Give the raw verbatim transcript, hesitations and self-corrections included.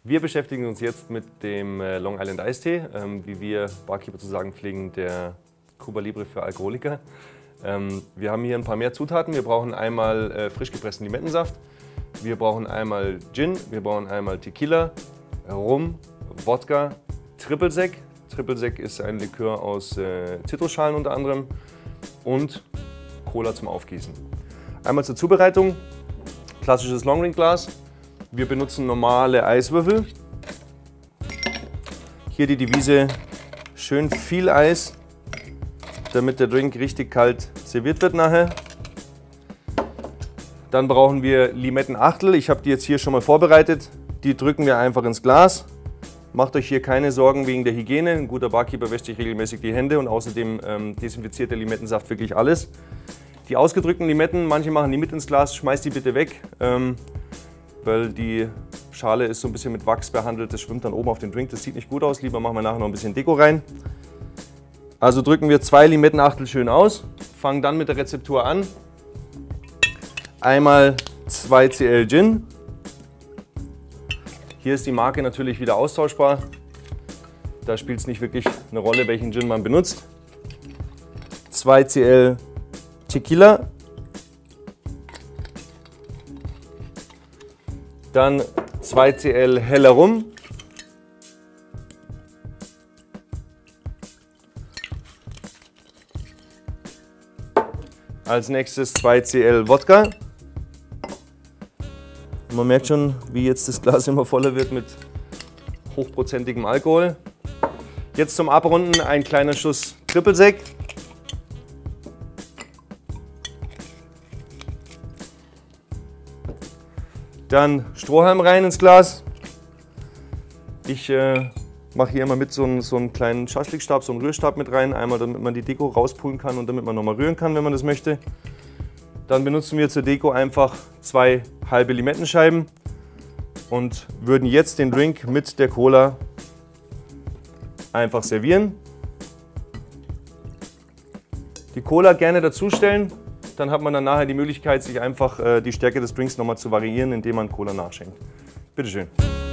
Wir beschäftigen uns jetzt mit dem Long Island Eistee, ähm, wie wir Barkeeper zu sagen pflegen, der Cuba Libre für Alkoholiker. Ähm, wir haben hier ein paar mehr Zutaten. Wir brauchen einmal äh, frisch gepressten Limettensaft, wir brauchen einmal Gin, wir brauchen einmal Tequila, Rum, Wodka, Triple Sec. Triple Sec ist ein Likör aus äh, Zitrusschalen unter anderem und Cola zum Aufgießen. Einmal zur Zubereitung, klassisches Long Drink Glas. Wir benutzen normale Eiswürfel. Hier die Devise, schön viel Eis, damit der Drink richtig kalt serviert wird nachher. Dann brauchen wir Limettenachtel. Ich habe die jetzt hier schon mal vorbereitet. Die drücken wir einfach ins Glas. Macht euch hier keine Sorgen wegen der Hygiene. Ein guter Barkeeper wäscht sich regelmäßig die Hände und außerdem ähm, desinfiziert der Limettensaft wirklich alles. Die ausgedrückten Limetten, manche machen die mit ins Glas, schmeißt die bitte weg. Ähm, weil die Schale ist so ein bisschen mit Wachs behandelt, das schwimmt dann oben auf den Drink, das sieht nicht gut aus, lieber machen wir nachher noch ein bisschen Deko rein. Also drücken wir zwei Limettenachtel schön aus, fangen dann mit der Rezeptur an. Einmal zwei Zentiliter Gin. Hier ist die Marke natürlich wieder austauschbar, da spielt es nicht wirklich eine Rolle, welchen Gin man benutzt. zwei Zentiliter Tequila. Dann zwei Zentiliter heller Rum. Als nächstes zwei Zentiliter Wodka. Man merkt schon, wie jetzt das Glas immer voller wird mit hochprozentigem Alkohol. Jetzt zum Abrunden ein kleiner Schuss Triple Sec. Dann Strohhalm rein ins Glas. Ich äh, mache hier immer mit so einen, so einen kleinen Schaschlikstab, so einen Rührstab mit rein. Einmal, damit man die Deko rauspulen kann und damit man nochmal rühren kann, wenn man das möchte. Dann benutzen wir zur Deko einfach zwei halbe Limettenscheiben und würden jetzt den Drink mit der Cola einfach servieren. Die Cola gerne dazustellen. Dann hat man dann nachher die Möglichkeit, sich einfach äh, die Stärke des Drinks nochmal zu variieren, indem man Cola nachschenkt. Bitte schön.